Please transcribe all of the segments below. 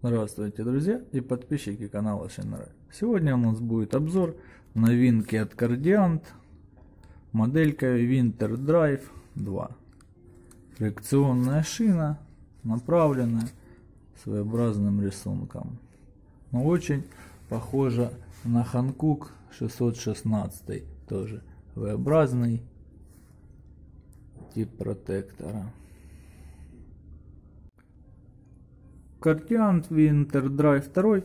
Здравствуйте, друзья и подписчики канала Шинрай. Сегодня у нас будет обзор новинки от Cordiant, моделька Winter Drive 2. Фрикционная шина, направленная своеобразным рисунком, но очень похожа на Hankook 616, тоже V-образный тип протектора. Cordiant Winter Drive 2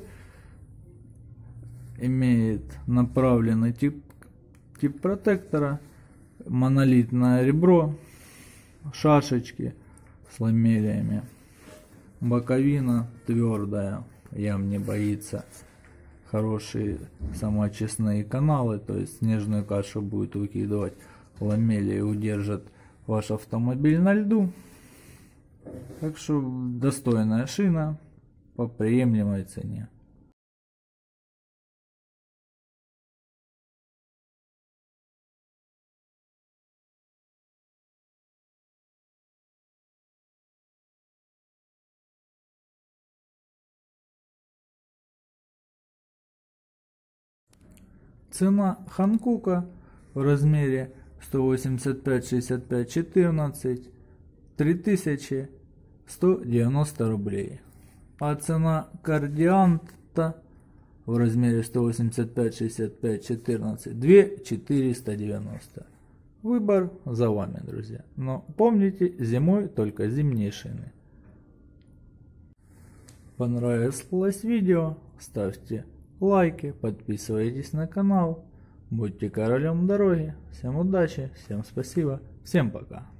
имеет направленный тип протектора, монолитное ребро, шашечки с ламелиями, боковина твердая, ям не боится, хорошие самоочистные каналы, то есть снежную кашу будет выкидывать, ламелии удержат ваш автомобиль на льду. Так что достойная шина по приемлемой цене. Цена Ханкука в размере 185/65/14 3190 рублей, а цена Cordiant в размере 185/65/14 2490. Выбор за вами, друзья, но помните, зимой только зимние шины. Понравилось видео, ставьте лайки, подписывайтесь на канал, будьте королем дороги. Всем удачи, всем спасибо, всем пока.